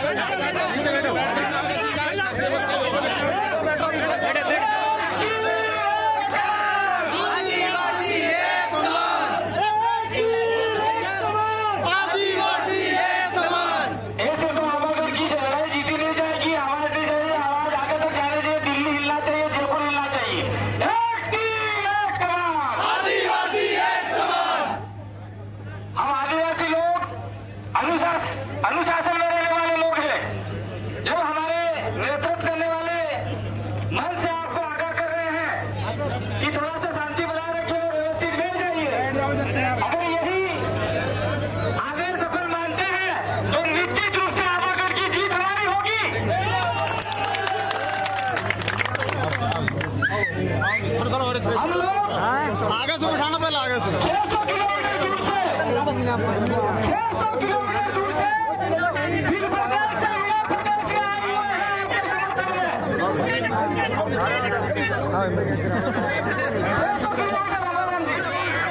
अनुशासन में रहने वाले लोग हैं, जो हमारे नेतृत्व करने वाले मन से आपको आगाह कर रहे हैं कि थोड़ा सा शांति बनाए रखिए और व्यवस्थित बैठ जाइए। अगर यही आदेश सफल मानते हैं तो निश्चित रूप से आवागढ़ की जीत हमारी होगी। हम लोग आगे से उठाना, पहले आगे से 600 किलोमीटर दूर से 600 किलोमीटर दूर से फिर बगल से उत्तर प्रदेश से आए हुए हैं आपके समर्थन में। 600 किलोमीटर अमराम जी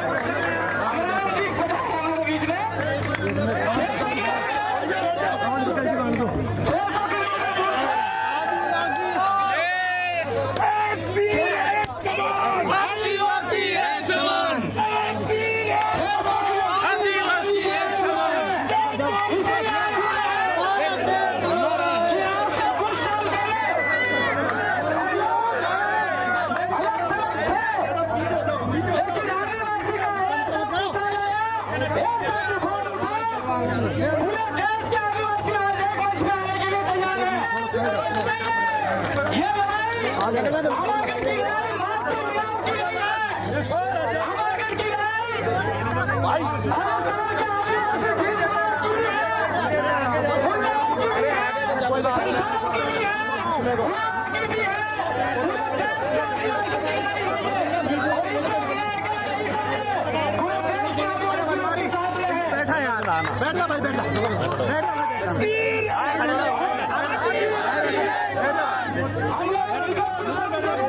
हमारे बीच में 600 किलोमीटर दूर से आदिवासी है समान, आदिवासी है समान। कुछ साल पहले लेकिन आदिवासी का फोन उठाया, पूरे देश के आदिवासी आज एक वर्ष में आने के लिए तैयार है। ये लड़ाई आवागढ़ की लड़ाई मात्र महिलाओं की नहीं है। आवागढ़ की लड़ाई भारत के आदिवासी भी समाज की भी है, महिलाओं की भी है, संस्थानों की भी है, युवाओं की भी है। पूरे देश के आदिवासी की लड़ाई हुई है और इसमें विनय का नहीं समझे, पूरे देश के आदिवासी हमारे सामने है। बैठा यार, बैठ जा भाई, बैठ जा, हम लोग